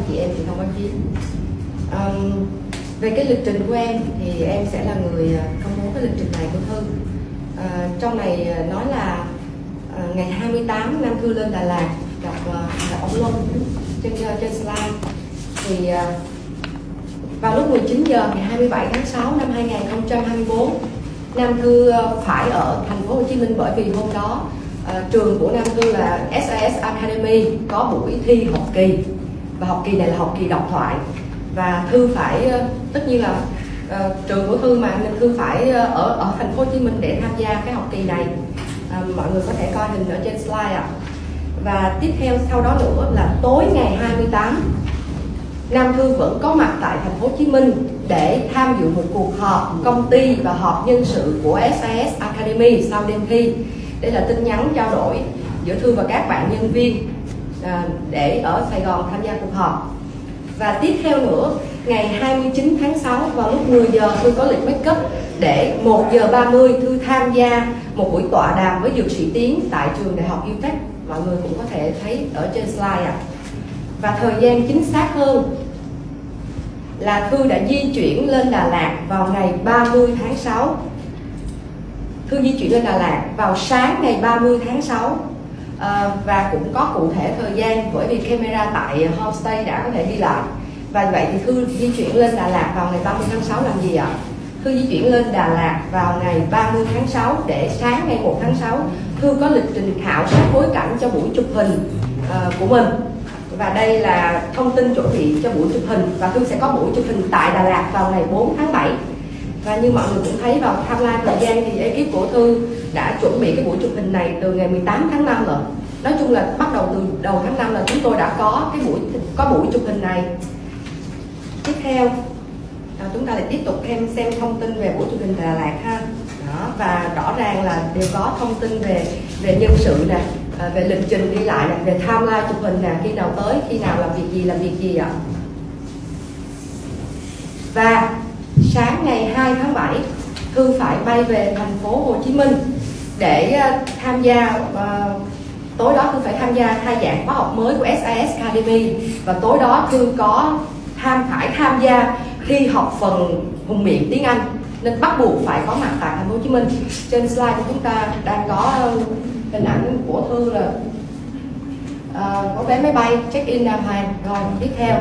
chị em truyền thông báo chí. Về cái lịch trình của em thì em sẽ là người công bố cái lịch trình này của Thư. Trong này nói là ngày 28 Nam Thư lên Đà Lạt gặp ông Luân trên slide. Thì vào lúc 19 giờ ngày 27 tháng 6 năm 2024, Nam Thư phải ở thành phố Hồ Chí Minh, bởi vì hôm đó trường của Nam Thư là SAS Academy có buổi thi học kỳ, và học kỳ này là học kỳ độc thoại, và Thư phải tất nhiên là trường của Thư mà, nên Thư phải ở thành phố Hồ Chí Minh để tham gia cái học kỳ này. Mọi người có thể coi hình ở trên slide ạ. Và tiếp theo sau đó nữa là tối ngày 28, Nam Thư vẫn có mặt tại thành phố Hồ Chí Minh để tham dự một cuộc họp công ty và họp nhân sự của SAS Academy sau đêm thi. Đây là tin nhắn trao đổi giữa Thư và các bạn nhân viên để ở Sài Gòn tham gia cuộc họp. Và tiếp theo nữa, ngày 29 tháng 6 vào lúc 10 giờ Thư có lịch make up để 1 giờ 30 Thư tham gia một buổi tọa đàm với dược sĩ Tiến tại trường Đại học UTech. Mọi người cũng có thể thấy ở trên slide ạ. Và thời gian chính xác hơn là Thư đã di chuyển lên Đà Lạt vào ngày 30 tháng 6. Thư di chuyển lên Đà Lạt vào sáng ngày 30 tháng 6. Và cũng có cụ thể thời gian bởi vì camera tại homestay đã có thể ghi lại. Và vậy thì Thư di chuyển lên Đà Lạt vào ngày 30 tháng 6 làm gì ạ? Thư di chuyển lên Đà Lạt vào ngày 30 tháng 6 để sáng ngày 1 tháng 6 Thư có lịch trình khảo sát bối cảnh cho buổi chụp hình của mình. Và đây là thông tin chuẩn bị cho buổi chụp hình, và Thư sẽ có buổi chụp hình tại Đà Lạt vào ngày 4 tháng 7. Và như mọi người cũng thấy vào timeline thời gian thì ekip của Thư đã chuẩn bị cái buổi chụp hình này từ ngày 18 tháng 5 rồi. Nói chung là bắt đầu từ đầu tháng 5 là chúng tôi đã có cái buổi chụp hình này. Tiếp theo chúng ta lại tiếp tục xem thông tin về buổi chụp hình Đà Lạt ha. Đó, và rõ ràng là đều có thông tin về nhân sự nè, về lịch trình đi lại nè, về timeline chụp hình nè, khi nào tới, khi nào làm việc gì ạ. Và sáng ngày 2 tháng 7 Thư phải bay về thành phố Hồ Chí Minh để tham gia tối đó Thư phải tham gia khai giảng khóa học mới của SAS Academy, và tối đó Thư phải tham gia thi học phần vùng miệng tiếng Anh, nên bắt buộc phải có mặt tại thành phố Hồ Chí Minh. Trên slide của chúng ta đang có hình ảnh của Thư là có vé máy bay check in Nam Hoàng. Rồi tiếp theo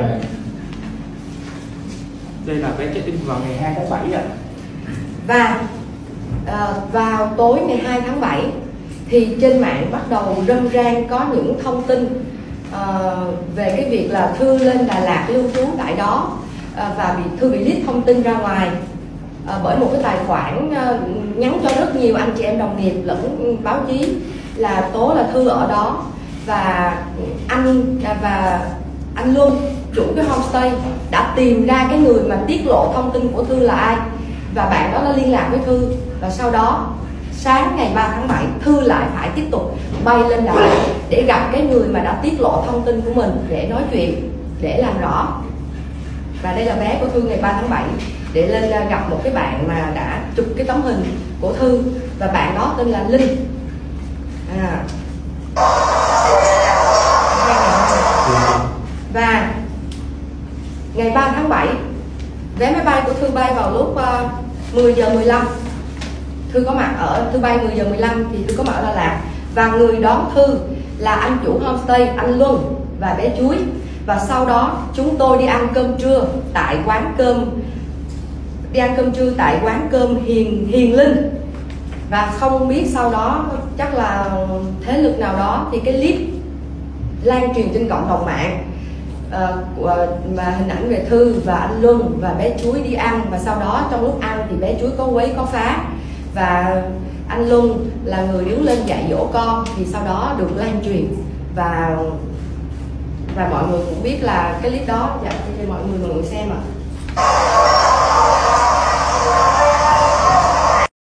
đây là vé check in vào ngày 2 tháng 7 ạ. Và vào tối ngày 2 tháng 7 thì trên mạng bắt đầu râm ran có những thông tin về cái việc là Thư lên Đà Lạt lưu trú tại đó, và Thư bị leak thông tin ra ngoài bởi một cái tài khoản nhắn cho rất nhiều anh chị em đồng nghiệp lẫn báo chí là tố là Thư ở đó, và anh Luân, chủ cái homestay, đã tìm ra cái người mà tiết lộ thông tin của Thư là ai, và bạn đó đã liên lạc với Thư. Và sau đó sáng ngày 3 tháng 7 Thư lại phải tiếp tục bay lên Đà Lạt để gặp cái người mà đã tiết lộ thông tin của mình để nói chuyện, để làm rõ. Và đây là vé của Thư ngày 3 tháng 7 để lên gặp một cái bạn mà đã chụp cái tấm hình của Thư, và bạn đó tên là Linh. Và ngày 3 tháng 7 vé máy bay của Thư bay vào lúc 10 giờ 15. Thư bay 10 giờ 15 thì Thư có mặt ở Đà Lạt, và người đón Thư là anh chủ homestay anh Luân và bé Chuối. Và sau đó chúng tôi đi ăn cơm trưa tại quán cơm Hiền Linh. Và không biết sau đó chắc là thế lực nào đó thì cái clip lan truyền trên cộng đồng mạng mà hình ảnh về Thư và anh Luân và bé Chuối đi ăn, và sau đó trong lúc ăn thì bé Chuối có quấy có phá, và anh Luân là người đứng lên dạy dỗ con, thì sau đó được lan truyền. Và mọi người cũng biết là cái clip đó, dạ cho mọi người xem ạ.